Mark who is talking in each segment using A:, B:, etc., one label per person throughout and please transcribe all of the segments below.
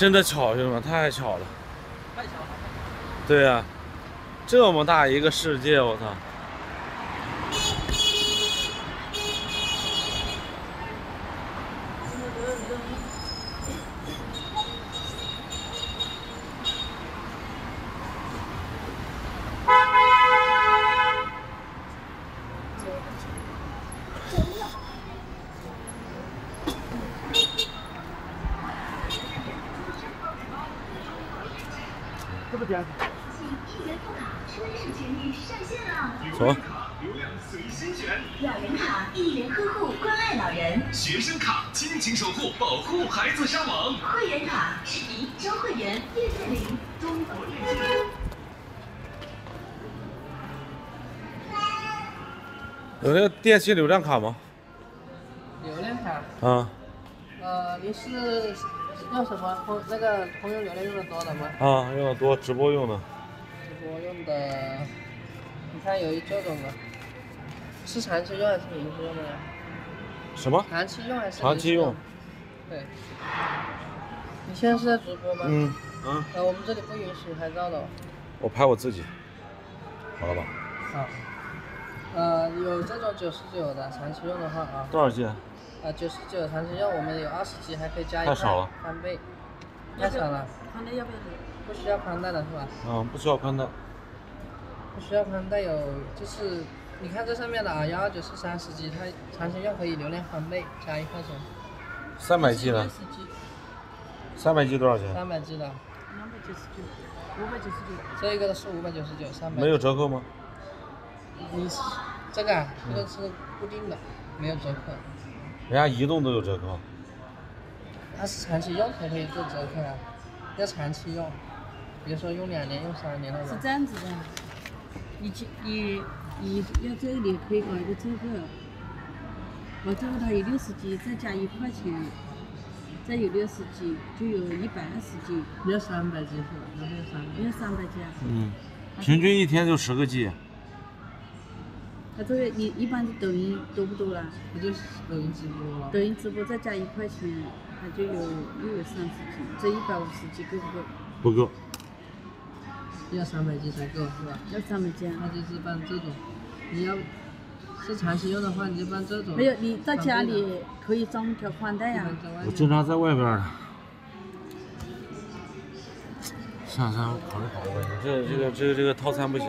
A: 真的巧，兄弟们，太巧了。
B: 太巧了。
A: 对呀、这么大一个世界，我操！
B: 这不点。
A: 走。
C: 流量随心选，
D: 老人卡一人呵护关爱老人，
C: 学生卡亲情守护保护孩子上网，
D: 会员卡视频周会员月费0，中国电信。
A: 有那个电信流量卡吗？
B: 流量卡。
A: 啊。
B: 你是用什么那个通用流量用的多的吗？
A: 啊，用的多，直播用的。
B: 直播用的，你看有这种的，是长期用还是临时用的呀？
A: 什么？
B: 长期用还是？
A: 长期用。
B: 对。你现在是在直播吗？
A: 嗯。啊。
B: 我们这里不允许拍照的。
A: 我拍我自己。好了吧？
B: 好。有这种99的，长期用的话啊。
A: 多少 G？
B: 99长期用，我们有20G，还可以加一
A: 太少了，
B: 翻倍。太少了。
E: 宽带要不要？
B: 不需要宽带的是吧？
A: 嗯，不需要宽带。
B: 不需要宽带有，就是你看这上面的啊，129是30G，它长期用可以流量翻倍，加1块钱。
A: 300G 呢？300G 多少钱
B: ？300G 的。299，599。这个是599，300。
A: 没有折扣吗？
B: 你这个啊，这个是固定的，没有折扣。
A: 人家移动都有折扣。
B: 它是长期用才可以做折扣啊，要长期用，比如说用2年、用3年那种。
E: 是这样子的，你要这里可以搞一个折扣，搞这个它有60G，再加1块钱，再有60G，就有120G。
B: 要300G 是吧？
E: 要300G 啊。
A: 嗯，平均一天就10个 G。
E: 它这个你一般的抖音多不多啦？
B: 不就是抖音直播了？
E: 抖音直播再加1块钱，它就又有30G，这150G够不够？
A: 不够。
B: 要300G 才够是吧？
E: 要300G啊。
B: 那就是办这种，你要是长期用的话，你就办这种。
E: 没有，你在家里可以装条宽带呀。
A: 我经常在外边呢。算了，我考虑考虑吧。这个套餐不行。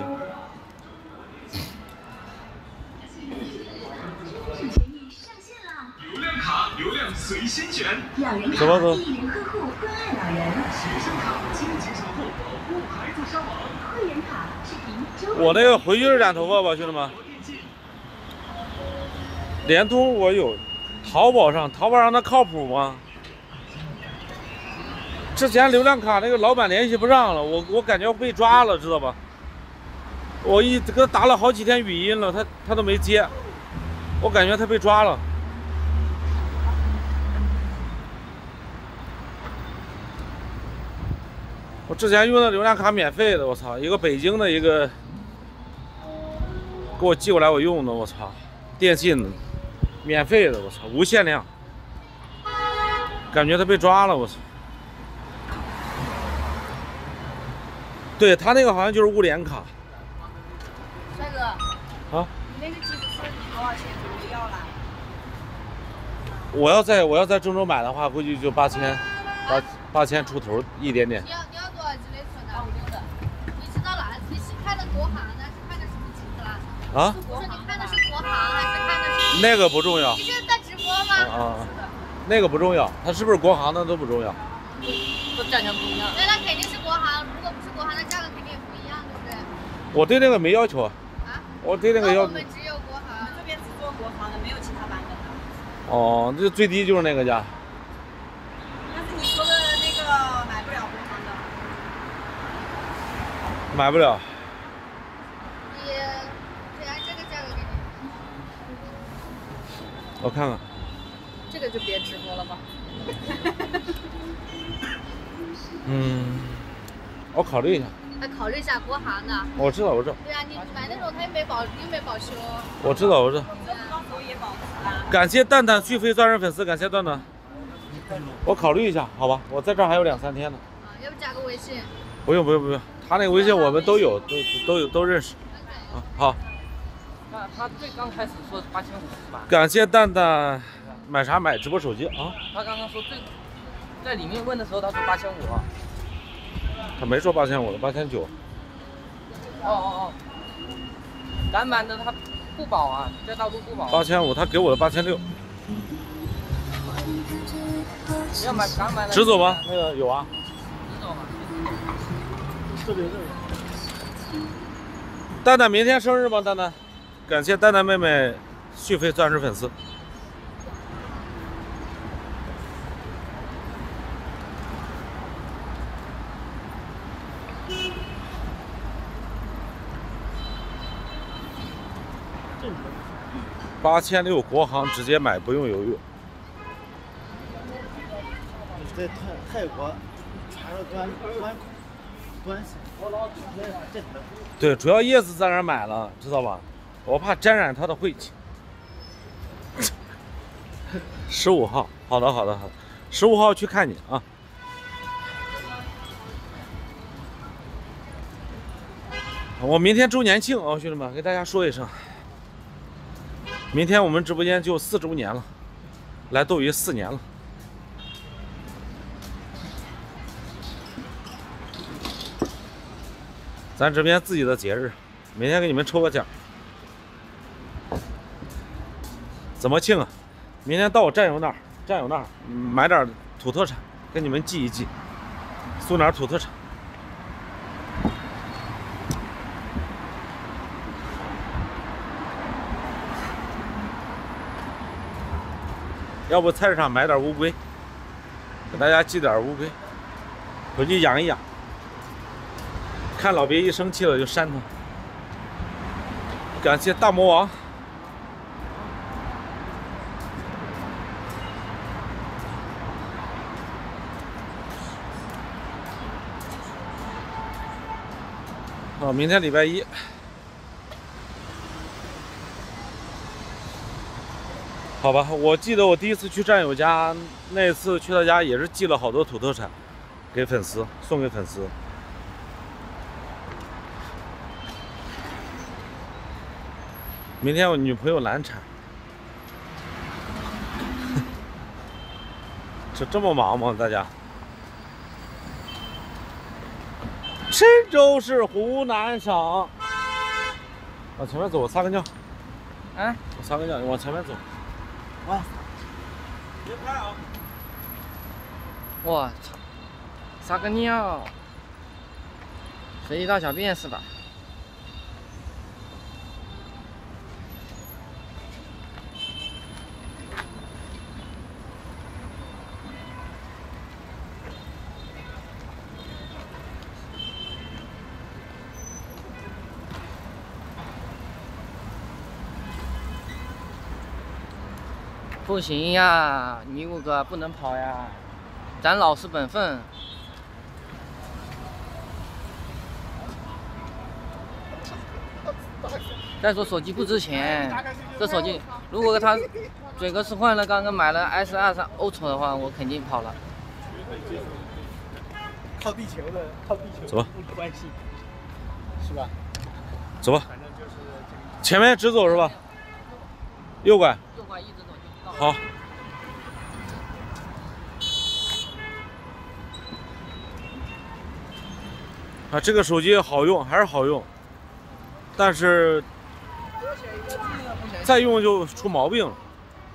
C: 流量卡流量随心选，
D: 老人卡
A: 什么歌？
D: 一人呵护关爱老人，
C: 学生卡亲情守护保护孩子上网，
D: 会员卡视频周。
A: 我那个回去是染头发吧，兄弟们。联通我有，淘宝上它靠谱吗？之前流量卡那个老板联系不上了，我感觉被抓了，知道吧？我给他打了好几天语音了，他都没接，我感觉他被抓了。我之前用的流量卡免费的，我操，一个北京的一个给我寄过来我用的，我操，电信的，免费的，我操，无限量，感觉他被抓了，我操。对他那个好像就是物联卡。
E: 帅哥。
A: 啊？
E: 你那个机子是多少钱左右要啦？
A: 我要在郑州买的话，估计就8000出头一点点。
F: 你要多少 G 内存的？56的。你知道哪？你是看的国行呢，是看的什么机子啦？
A: 啊？
F: 我说你看的是国行还是看的是？
A: 那个不重要。
F: 你现在在直播吗？
A: 那个不重要，它是不是国行的都不重要。
B: 都价钱不一样。
F: 对，那肯定是国行。如果不是国行，那价格肯定也不一样，对不对？
A: 我对那个没要求啊。
F: 啊？
A: 我对那个要。
F: 我们只有国行，
E: 这边只做国行的，没有其他版本的。
A: 哦，这最低就是那个价。
E: 但是你说的那个买不了国行的。
A: 买不了。
F: 你对按这个价格给你。
A: 我看看。
F: 这个就别直播了吧。
A: 我考虑一下。
F: 考虑一下国行的。
A: 我知道。
F: 对啊，你买那种它又没保修。
A: 我知道。
E: 这到时候也保持啊。
A: 感谢蛋蛋续费钻人粉丝，感谢蛋蛋。 我考虑一下，好吧？我在这儿还有2、3天呢。
F: 啊，要不加个微信？
A: 不用，他那个微信我们都有，都认识。啊，好。
B: 那他最刚开始说8500是吧？
A: 感谢蛋蛋，买啥买直播手机啊？
B: 他刚刚说在里面问的时候，他说8500。
A: 他没说8500的，8900。
B: 哦，港版的他不保啊，在大陆不保。
A: 8500，他给我的8600。
B: 要买港版的。
A: 直走吗？那个有啊。
B: 直走吗？
G: 这边。
A: 蛋蛋明天生日吗？蛋蛋，感谢蛋蛋妹妹续费钻石粉丝。8600国行直接买，不用犹豫。
G: 在泰国传了关系。
A: 对，主要叶子在那儿买了，知道吧？我怕沾染他的晦气。15号，好的，15号去看你啊。我明天周年庆啊，兄弟们，给大家说一声，明天我们直播间就4周年了，来斗鱼4年了。咱这边自己的节日，每天给你们抽个奖。怎么庆啊？明天到我战友那儿，买点土特产，跟你们寄一寄，送点土特产。要不菜市场买点乌龟，给大家寄点乌龟，回去养一养。看老别一生气了就扇他。感谢大魔王。明天礼拜1。好吧，我记得我第一次去战友家，那次去他家也是寄了好多土特产，给粉丝送给粉丝。明天我女朋友难产，这么忙吗？大家？郴州市湖南省。往前面走，我撒个尿。
B: 啊？
A: 我撒个尿，你往前面走。
G: 哇！
A: 别拍啊！
B: 我操！撒个尿，随地大小便是吧？不行呀，迷雾哥不能跑呀，咱老实本分。再说手机不值钱，这手机如果他嘴哥是换了刚刚买了 S23 Ultra 的话，我肯定跑了。
G: 靠地球的，
A: 走吧，
G: 物理关系，是吧？
A: 走吧。前面直走是吧？右拐。
B: 右拐一直走就到了。
A: 好。啊，这个手机好用，还是好用，但是再用就出毛病了。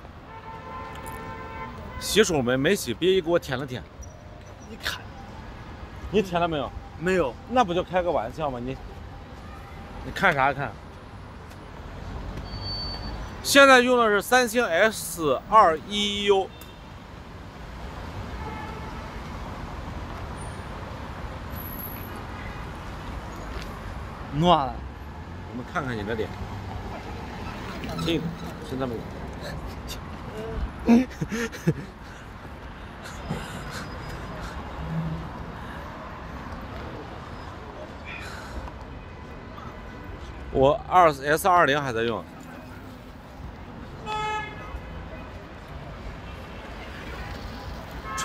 A: 洗手没洗，别一给我舔了舔。
G: 你看，
A: 你舔了没有？
G: 没有，
A: 那不就开个玩笑吗？你看啥看？现在用的是三星 S21U。
G: 暖了。
A: 我们看看你的脸，近一点，现在没有。我S20还在用。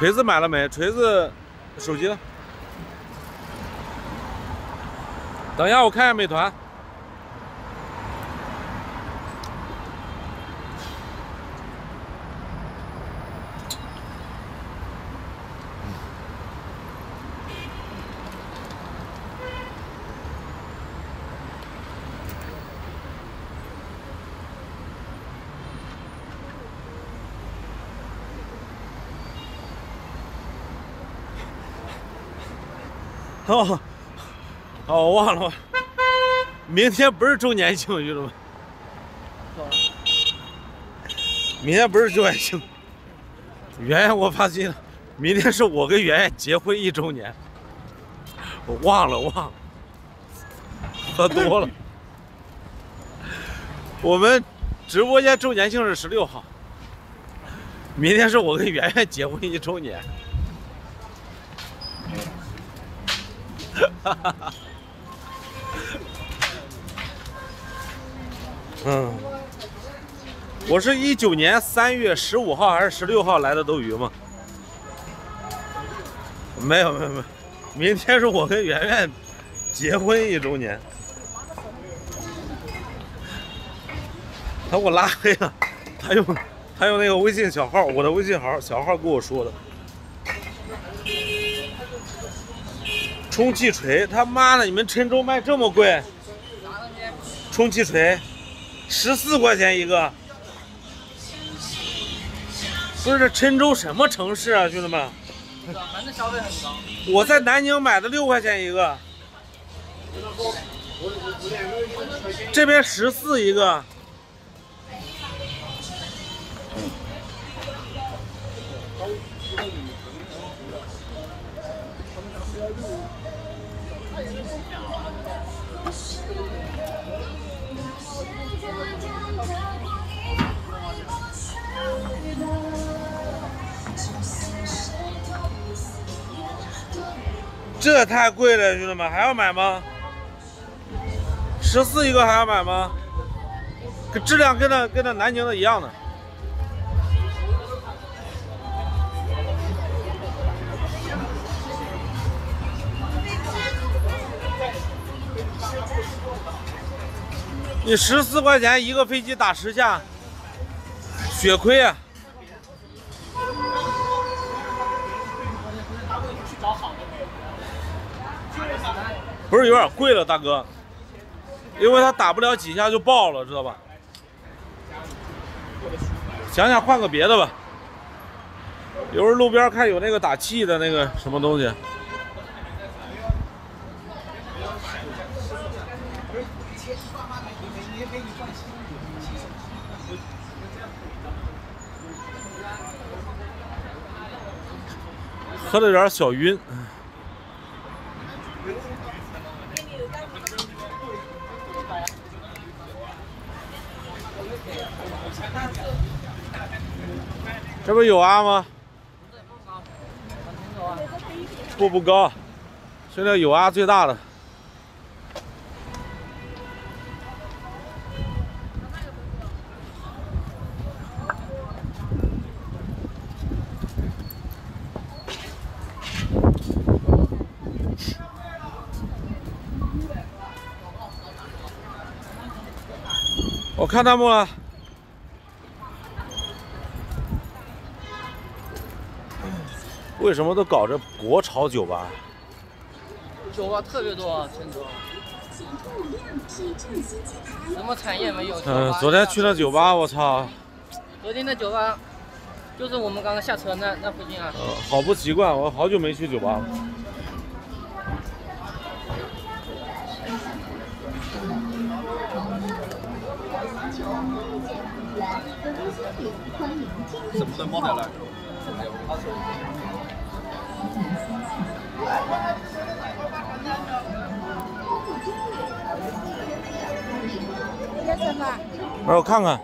A: 锤子买了没？锤子手机呢？等一下，我看一下美团。哦，我忘了，明天不是周年庆，兄弟们。明天不是周年庆，圆圆我发现了，明天是我跟圆圆结婚1周年。我忘了，喝多了。我们直播间周年庆是16号，明天是我跟圆圆结婚1周年。我是19年3月15号还是16号来的斗鱼吗？没有，明天是我跟圆圆结婚1周年。他给我拉黑了，他用那个微信小号，我的微信小号跟我说的。充气锤，他妈的，你们郴州卖这么贵？充气锤14块钱一个，不是这郴州什么城市啊，兄弟们？
B: 反正消费很高。
A: 我在南宁买的6块钱一个，这边14一个。这太贵了，兄弟们，还要买吗？14一个还要买吗？质量跟那南宁的一样的。你14块钱一个飞机打10下，血亏啊！不是有点贵了，大哥，因为他打不了几下就爆了，知道吧？想想换个别的吧。有时候路边看有那个打气的那个什么东西。喝了点小晕。这不有啊吗？不高，现在有啊最大的。我看弹幕了。为什么都搞这国潮酒吧？
B: 酒吧特别多，郴州。什么产业没有？
A: 昨天去那酒吧，我操！
B: 昨天的酒吧，就是我们刚刚下车那附近啊。
A: 好不习惯，我好久没去酒吧了。
G: 什么都没得了。
A: 让我看看。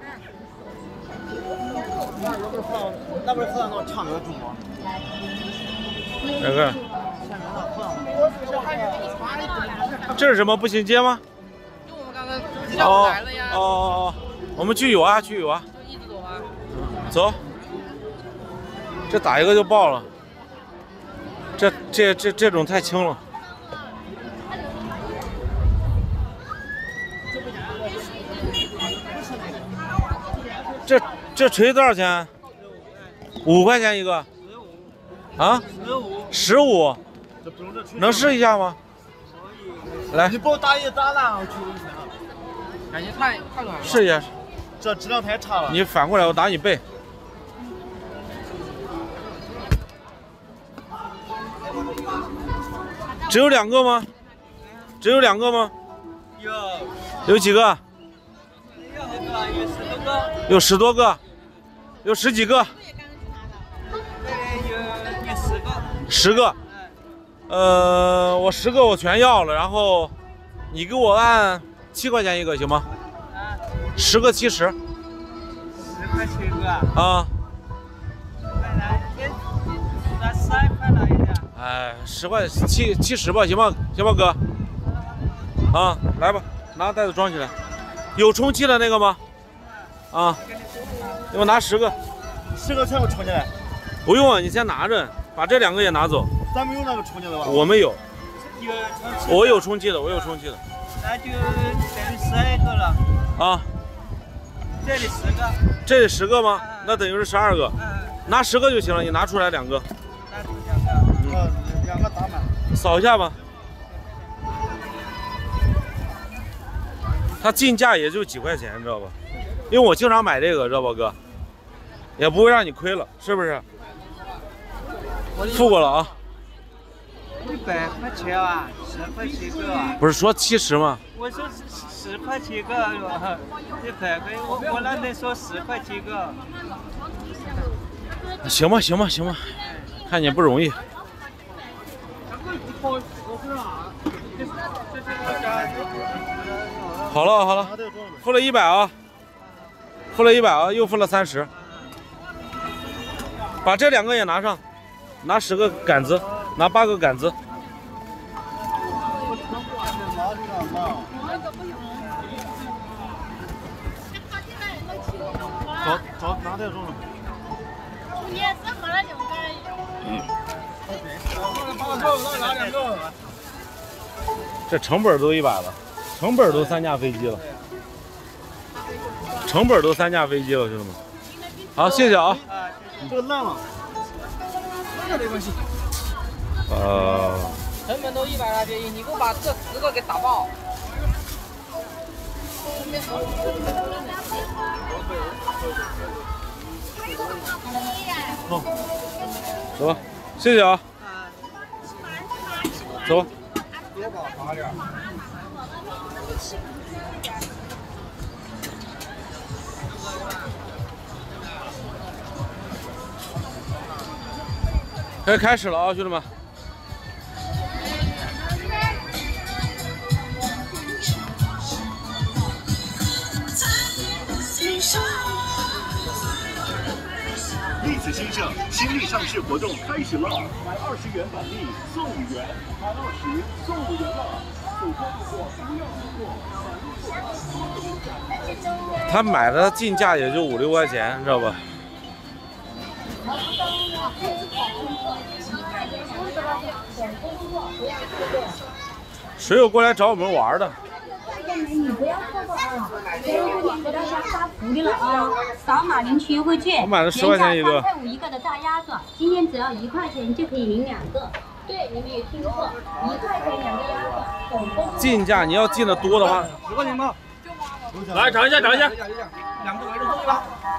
G: 那不是喝那唱歌主吗？
A: 哪个？这是什么步行街吗？
B: 就我们刚刚要来了呀。
A: 我们去有啊，去有啊。
B: 就一直走啊。
A: 走。 这打一个就爆了。这种太轻了。这锤多少钱？5块钱一个。啊？15。能试一下吗？来。
G: 你帮我打一打烂，我去问一下。
B: 感觉太软了。
A: 试一下。
G: 这质量太差了。
A: 你反过来，我打你背。只有2个吗？只有2个吗？有几个？有10多个，有10几个。10个。我10个我全要了，然后你给我按7块钱一个行吗？10个70。10
H: 块7个。
A: 啊。
H: 那3块了一点。
A: 哎，10块70吧，行吧，行吧，哥。啊，来吧，拿袋子装起来。有充气的那个吗？啊，给我拿10个。
G: 10个全部充起来。
A: 不用啊，你先拿着，把这2个也拿走。
G: 咱们有那个充气的吧？
A: 我们有。
H: 有充气。
A: 我有充气的，我有充气的。
H: 那就这里12个了。
A: 啊。
H: 这里10个。
A: 这里10个吗？那等于是12个。拿10个就行了，你拿出来2个。
H: 拿出2个。
G: 2个打满。
A: 扫一下吧。它进价也就几块钱，知道吧？因为我经常买这个，知道吧，哥？也不会让你亏了，是不是？付过了啊。
H: 100块钱啊，10块7个啊。
A: 不是说70吗？
H: 我说10块7个，100块，我那能说10块7个。
A: 行吧，行吧，行吧，看你不容易。好了好了，付了100啊，付了100啊，又付了30。把这2个也拿上，拿10个杆子，拿8个杆子。
G: 找拿袋装了。
F: 你也是喝了2个而已。
A: 这成本都100了，成本都3架飞机了，成本都3架飞机了，兄弟们。好，谢谢啊。
G: 这个烂了。这没关系。
B: 成本都100了，便宜，你给我把这10个给打爆。
A: 好，走吧，谢谢啊。走吧。开始了啊，兄弟们！
C: 栗子先生新力上市活动开始了，买20元板栗送5元，买20送5元了，走过路过不要错过。
A: 他买的进价也就5、6块钱，你知道吧？谁有过来找我们玩的？
I: 你不要错过啊！最后给大家发福利了啊！扫码领取优惠券，
A: 我买了10块钱一个，3
I: 块5一个的大鸭爪，今天只要1块钱就可以领2个。对，你们也听错，1块钱2个鸭爪，总共。
A: 进价你要进的多的话
G: ，10块钱吧。
A: 来尝一下，尝一下。
G: 2个1个送一把。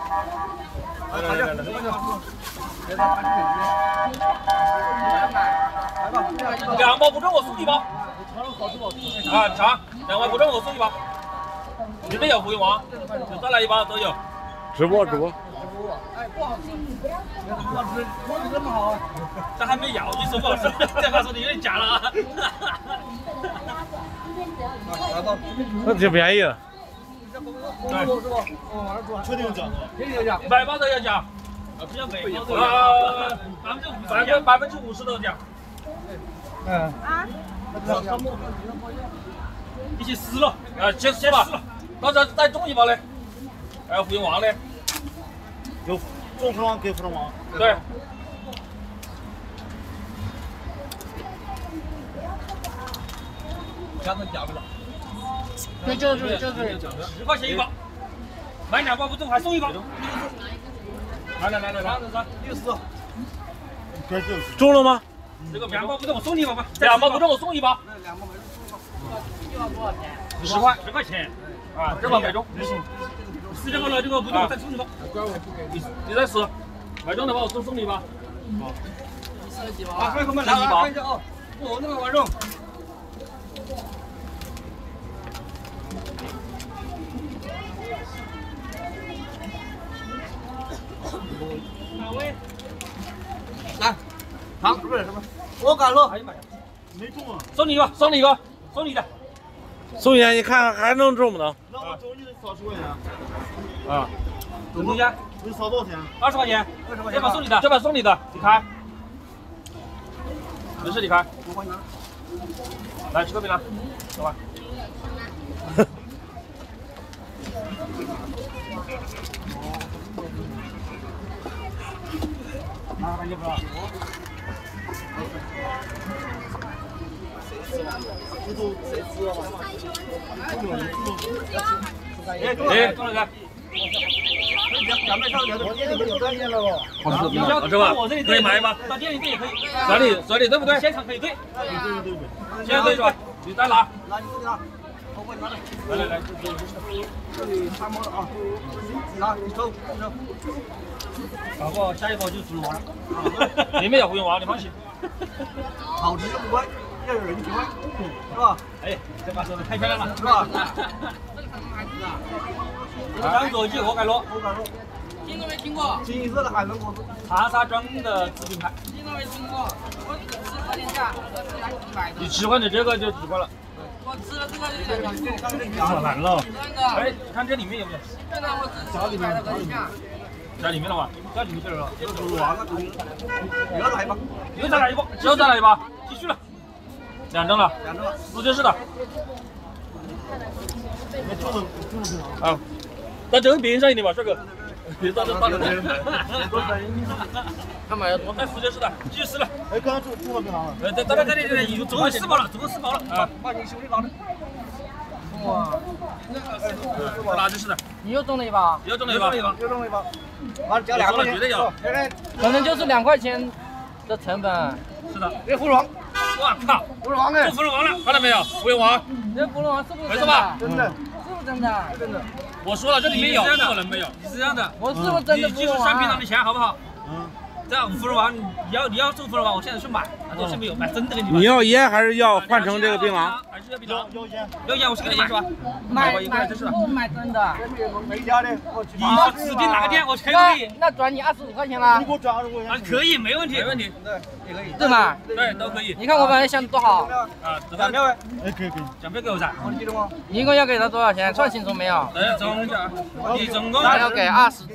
J: 2包不中我送1包。啊，尝2包不中我送1包。你们有回王，就再来1包都有。
A: 直播。
G: 哎，不好吃，不好吃，锅子这么好啊！
J: 这还没咬一说不好吃，这话说的有点假了啊。
A: 那挺便宜的。
G: 确定讲？
J: 确定讲，100包都要讲。不要每包都要。50%都讲。一起撕了，先撕吧，到时候再中1包嘞。还有福银王嘞。
G: 有中福王给福王。
J: 对。 加成价位了。
B: 那就是
J: 10块钱一包，买2包不中还送1包。来，60。
A: 中了吗？
J: 这个2包不中我送你1包吧，2包不中我送1包。10块，10块钱啊，这包买中。10这个了，这个不中再送1包。你再吃，买中的话我送你1包。啊，快来1包。看一下啊，我那个碗肉。来，糖不是什么？我敢了。哎呀妈呀，没中啊！送你一个，送你一个，送你的。
A: 宋姐，你看还能中不能？
G: 那我中你得少10块钱。
J: 啊，中多少钱？
G: 你少多少钱
J: ？20块钱。
G: 20块钱。
J: 这把送你的，这把送你的，你开。没事，你开。来，吃个饼干，走吧。啊，赶紧不？哎，中了个。好吃吧？可以买吗？到店里兑也可以。手里对不对？现场可以兑。对。现在兑是吧？你再拿。拿你自己拿。我给你拿着。来，这里3包了啊。拿，你抽。搞不好下一包就猪王了。里面有胡永王，你放心。好吃又不贵，要有人情味，是吧？哎，这把说的太漂亮了，是吧？张左记活改路，听都没听过。金色的海伦果子，长沙庄的子品牌。听都没听过。我10块钱价，我是来100的。你吃惯的这个就10块了。我吃了这个就200。完了。真的。哎，看这里面有没有？真的，我只吃100的和你价。在里面了吧？在里面去了。又来一包，又再来一包，又再来一包，继续了。2张了，2张了，直接是的。啊，在这个边上一点吧，帅哥。别到这放着。他买的多，在福建市的，继续吃了。
G: 哎，刚刚中了多少？
J: 这里有总共4包了，总共4包了啊！把你兄弟拿着。哇，拿着是的。
B: 你又中了1包？
J: 又中了1包，
G: 又中了1包。完了，交2块钱，
J: 绝对有。
B: 可能就是2块钱的成本。
J: 是的。
G: 这芙蓉王，
J: 我靠，
G: 芙蓉王哎，
J: 中芙蓉王了，看到没有？芙蓉王。
B: 这芙蓉王是不是
J: 没错吧？
G: 真的。
B: 是不是真的？
G: 真的。
J: 我说了，这里面有，不可能没有。你是这样的，
B: 我是不是真的芙蓉王？
J: 你记住上平常的钱好不好？这样芙蓉王，你要中芙蓉王，我现在去买，我现在有买真的给你买。
A: 你要烟还是要换成这个槟榔？
J: 还是要槟榔？
G: 要
J: 烟，我去给你买是吧？
B: 买真的。
G: 没家的，
J: 你要指定哪个店，我全可以。
B: 那转你25块钱啦。
G: 你给我转25块钱。
J: 啊，可以，没问题，没问题。
G: 对，也可以。
B: 对吗？
J: 对，都可以。
B: 你看我本来想的多好。
J: 啊，
G: 奖票哎，可以。
J: 奖票给我噻。
G: 我记得吗？
B: 你一共要给他多少钱？算清楚没有？
J: 你总共
B: 那要给20，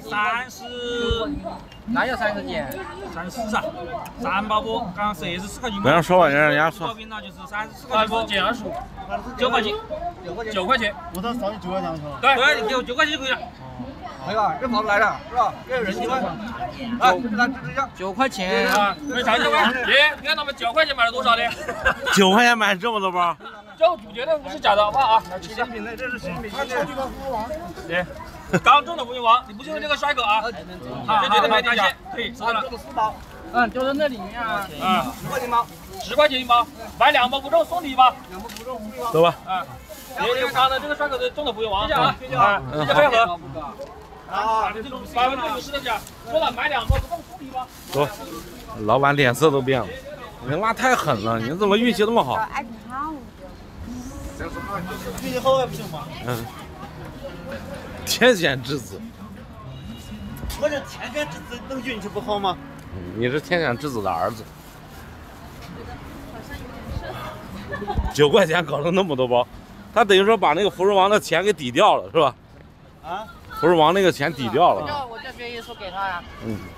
B: 哪有30几
J: ？34噻，3包不？刚刚是4块钱。
A: 不要说完，让人家算。
J: 冰那就是34块钱不？减25，9块钱，9块钱。
G: 我再少你9块钱就行了。
J: 对，你给我9块钱就可以了。
G: 可以吧？这跑来了是吧？要有人情味。来，支持一下。
B: 9块钱
J: 啊，没啥9块。耶，你看他们9块钱买了多少的
A: ？9块钱买这么多包？
J: 这绝对不是假的，好不好啊？
G: 新品类，这是新品。超级的芙蓉王。
J: 对。刚中的芙蓉王，你不就是这个帅哥啊？这绝对没底线，可以收了。
G: 4包。
B: 就是那里面啊。
J: 啊
G: ，10块钱一包
J: ，10块钱一包，买2包不中送你1包。
G: 2包不中送1包。
A: 走吧。
J: 啊，你看的这个帅哥的中的芙蓉王，谢谢啊，谢谢配合。啊，这种50%的价，说了买2包不中送1包。
A: 走，老板脸色都变了，你妈太狠了，你怎么运气这么好？
G: 运气好还不行吗？
A: 天选之子。
G: 我这天选之子能运气不好吗？
A: 你是天选之子的儿子。9块钱搞了那么多包，他等于说把那个芙蓉王的钱给抵掉了，是吧？
G: 啊？
A: 芙蓉王那个钱抵掉了。
B: 我叫别人说给他呀。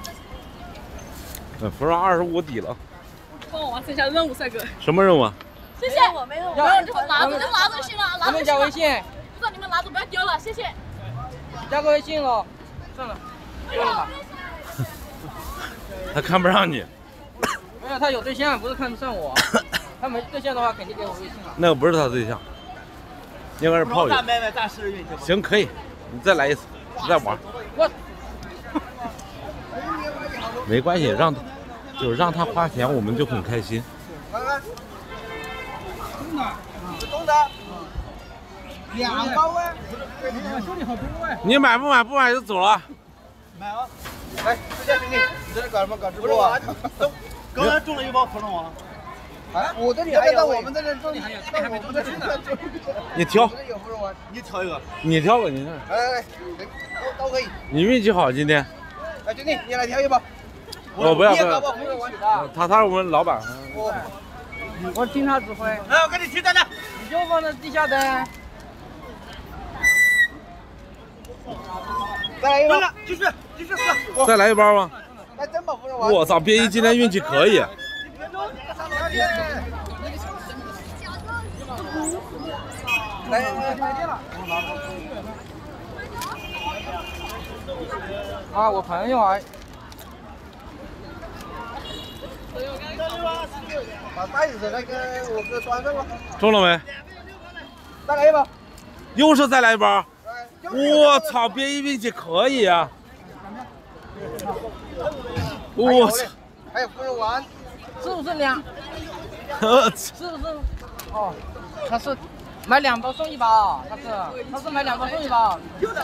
A: 芙蓉25抵了。
F: 帮我完成一下任务，帅哥。
A: 什么任务啊？
F: 谢谢。我没有。就拿着就行了，拿着。
B: 你们加微信。
F: 不知道你们拿着不要丢了，谢谢。
B: 加个微信喽。算了，丢了吧。
A: 他看不上你。
B: 没有，他有对象，不是看不上我。 他没对象的话，肯定给我微信了。
A: 那个不是他对象，应该是炮友。
G: 买咱10运气。
A: 行，可以，你再来一次，你再玩。
B: 我。
A: 没关系，就是让他花钱，我们就很开心。
G: 看看，懂的。2包啊！兄弟好多哎！
A: 你买不买？不买就走了。
G: 买啊！来，直接给你。你这是干什么？搞直播啊？刚才中了1包芙蓉王。啊！我这里还有，到我们这里中，到我们这里
A: 你挑。
G: 你挑一个。
A: 你挑吧，你看。
G: 来，都可以。
A: 你运气好今天。
G: 哎，兄弟，你来挑一包。
A: 我不要。他是我们老板。
B: 我听他指挥。
G: 来，我给你提单的。
B: 你就放在地下的。
G: 再来一包，继续试。
A: 再来一包吗？
G: 来整包芙蓉王。
A: 我操，别一今天运气可以。
B: 啊，我朋友啊。
G: 把袋子那个我给端上了。
A: 中了没？
G: 再来一包。
A: 又是再来一包。我操，别一运气可以啊！我操，
G: 还有芙蓉丸，
B: 是不是2？是不是？哦，他是买2包送1包，他是买2包送1包。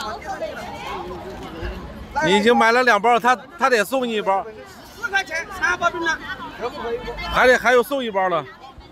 A: 你已经买了2包，他得送你1包。
G: 4块钱3包冰了，
A: 还有送1包的。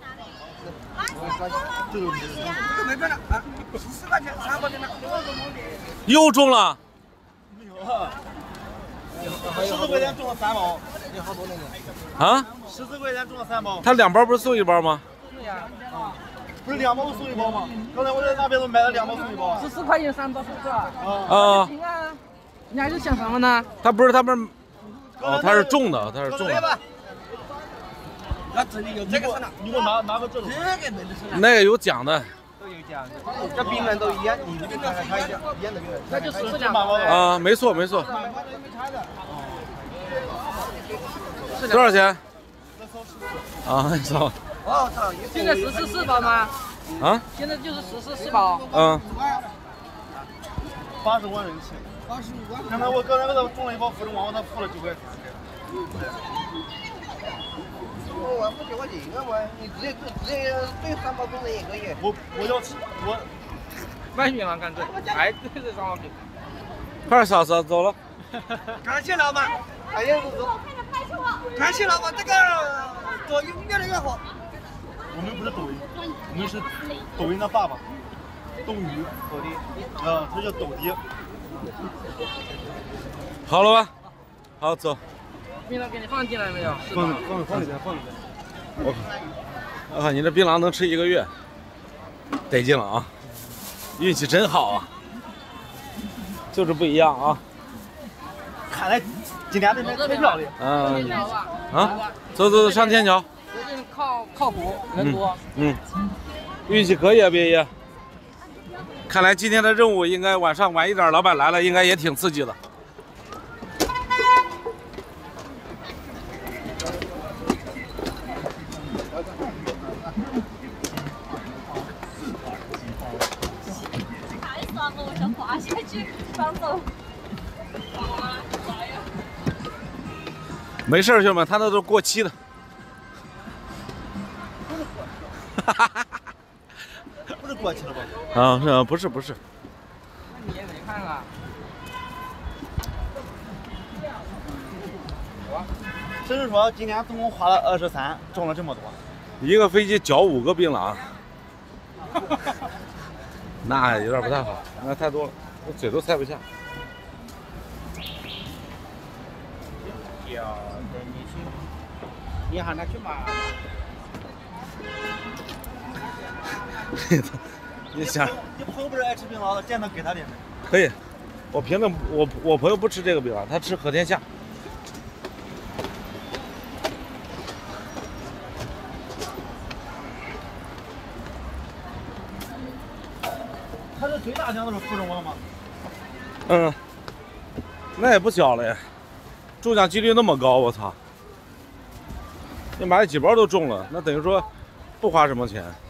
G: 这个没变了啊，14块钱3包冰了。
A: 又中了。
G: 没有啊。14块钱中了3包。你好多那个。
A: 啊
G: ？14块钱中了3包。
A: 他2包不是送1包吗？
B: 是呀。
G: 不是2包送1包吗？刚才我在那边都买了2包送1包。
B: 14块钱3包，是不是？
A: 啊。
B: 行啊。你还是想什么呢？
A: 他不是他们。哦，他是中的，他是中的。
G: 那这里有这个，你给我拿个这种。这个没得事。
A: 那个有奖的。
G: 都有奖。这冰人都一样，你这边看一下，一样的冰人。
B: 那就14包。
A: 啊，没错。多少钱？啊，你操！
G: 我操！
B: 现在14包吗？
A: 啊？
B: 现在就是14包。
A: 嗯。
G: 80万人气。85万。刚才我中了1包芙蓉王，我才付了9块钱。我付9块钱啊嘛，你直接兑3包冰人也可以。我要吃我。
B: 卖远了干脆，还对这3包冰。
A: 快点，嫂子走了。
G: 感谢老板，哎呀，感谢老板，这个抖音越来越火。我们不是抖音，我们是抖音的爸爸，斗鱼，抖爹，他叫抖爹。
A: 好了吧，好走。
B: 槟榔给你放进来没有？
G: 放里边。
A: 我靠，你这槟榔能吃1个月，得劲了啊！运气真好啊，就是不一样啊。
G: 看来今天这边特别漂亮。
A: 走，上天桥。
B: 最近靠谱，人多。
A: 运气可以啊，别爷。看来今天的任务应该晚一点，老板来了，应该也挺刺激的。
F: 我想滑下去，放手。
A: 没事，兄弟们，他那都是过期的。
G: 不是过期了吧？
A: 啊，是啊，不是。
B: 那你也没看啊？
G: 所以说今天总共花了23，中了这么多。
A: 一个飞机搅5个槟榔，那有点不太好，那太多了，我嘴都塞不下。
G: 你喊他去买。
A: 你想，
G: 你朋友不是爱吃槟榔的，见他给他点呗。
A: 可以，我凭着我朋友不吃这个槟榔，他吃和天下。
G: 他是最大奖的是芙蓉王吗？
A: 那也不小了呀，中奖几率那么高，我操！你买了几包都中了，那等于说不花什么钱。